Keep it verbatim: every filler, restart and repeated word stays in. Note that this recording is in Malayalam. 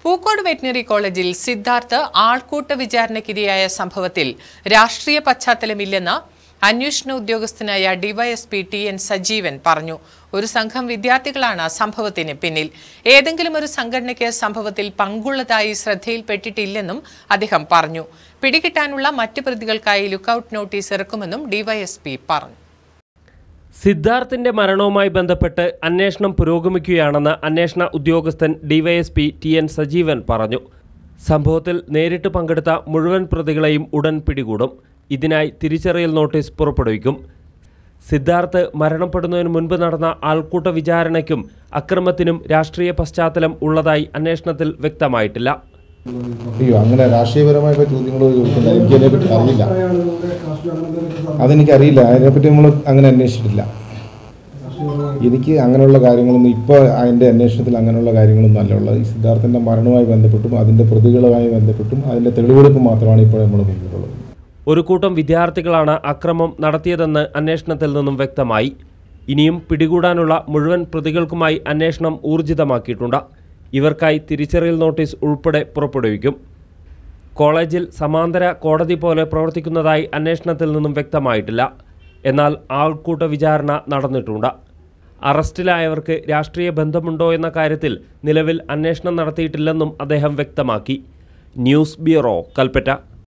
പൂക്കോട് വെറ്റിനറി കോളേജിൽ സിദ്ധാർത്ഥ് ആൾക്കൂട്ട വിചാരണയ്ക്കിരയായ സംഭവത്തിൽ രാഷ്ട്രീയ പശ്ചാത്തലമില്ലെന്ന് അന്വേഷണ ഉദ്യോഗസ്ഥനായ ഡിവൈഎസ്പി ടി എൻ സജീവൻ പറഞ്ഞു. ഒരു സംഘം വിദ്യാർത്ഥികളാണ് സംഭവത്തിന് പിന്നിൽ. ഏതെങ്കിലും ഒരു സംഘടനയ്ക്ക് സംഭവത്തിൽ പങ്കുള്ളതായി ശ്രദ്ധയിൽപ്പെട്ടിട്ടില്ലെന്നും അദ്ദേഹം പറഞ്ഞു. പിടികിട്ടാനുള്ള മറ്റ് പ്രതികൾക്കായി ലുക്കൌട്ട് നോട്ടീസ് ഇറക്കുമെന്നും ഡിവൈഎസ്പി പറഞ്ഞു. സിദ്ധാർത്ഥിന്റെ മരണവുമായി ബന്ധപ്പെട്ട് അന്വേഷണം പുരോഗമിക്കുകയാണെന്ന് അന്വേഷണ ഉദ്യോഗസ്ഥൻ ഡിവൈഎസ്പി ടി എൻ സജീവൻ പറഞ്ഞു. സംഭവത്തിൽ നേരിട്ട് പങ്കെടുത്ത മുഴുവൻ പ്രതികളെയും ഉടൻ പിടികൂടും. ഇതിനായി തിരിച്ചറിയൽ നോട്ടീസ് പുറപ്പെടുവിക്കും. സിദ്ധാർത്ഥ് മരണപ്പെടുന്നതിന് മുൻപ് നടന്ന ആൾക്കൂട്ട വിചാരണയ്ക്കും അക്രമത്തിനും രാഷ്ട്രീയ പശ്ചാത്തലം ഉള്ളതായി അന്വേഷണത്തിൽ വ്യക്തമായിട്ടില്ല. അയ്യോ അങ്ങനെ രാഷ്ട്രീയപരമായ ചോദ്യങ്ങളോ ചോദിക്കുന്നത് എനിക്ക് അതിനെപ്പറ്റി അറിയില്ല. അതെനിക്കറിയില്ല, അതിനെപ്പറ്റി നമ്മൾ അങ്ങനെ അന്വേഷിച്ചിട്ടില്ല. എനിക്ക് അങ്ങനെയുള്ള കാര്യങ്ങളൊന്നും ഇപ്പോൾ അതിൻ്റെ അന്വേഷണത്തിൽ അങ്ങനെയുള്ള കാര്യങ്ങളൊന്നും അല്ല ഉള്ളത്. ഈ സിദ്ധാർത്ഥൻ്റെ മരണവുമായി ബന്ധപ്പെട്ടും അതിൻ്റെ പ്രതികളുമായി ബന്ധപ്പെട്ടും അതിൻ്റെ തെളിവെടുപ്പ് മാത്രമാണ് ഇപ്പോൾ നമ്മൾ മുന്നിലുള്ളത്. ഒരു കൂട്ടം വിദ്യാർത്ഥികളാണ് അക്രമം നടത്തിയതെന്ന് അന്വേഷണത്തിൽ നിന്നും വ്യക്തമായി. ഇനിയും പിടികൂടാനുള്ള മുഴുവൻ പ്രതികൾക്കുമായി അന്വേഷണം ഊർജിതമാക്കിയിട്ടുണ്ട്. ഇവർക്കായി തിരിച്ചറിയൽ നോട്ടീസ് ഉൾപ്പെടെ പുറപ്പെടുവിക്കും. കോളേജിൽ സമാന്തര കോടതി പോലെ പ്രവർത്തിക്കുന്നതായി അന്വേഷണത്തിൽ നിന്നും വ്യക്തമായിട്ടില്ല. എന്നാൽ ആൾക്കൂട്ട വിചാരണ നടന്നിട്ടുണ്ട്. അറസ്റ്റിലായവർക്ക് രാഷ്ട്രീയ ബന്ധമുണ്ടോ എന്ന കാര്യത്തിൽ നിലവിൽ അന്വേഷണം നടത്തിയിട്ടില്ലെന്നും അദ്ദേഹം വ്യക്തമാക്കി. News bureau, Kalpetta.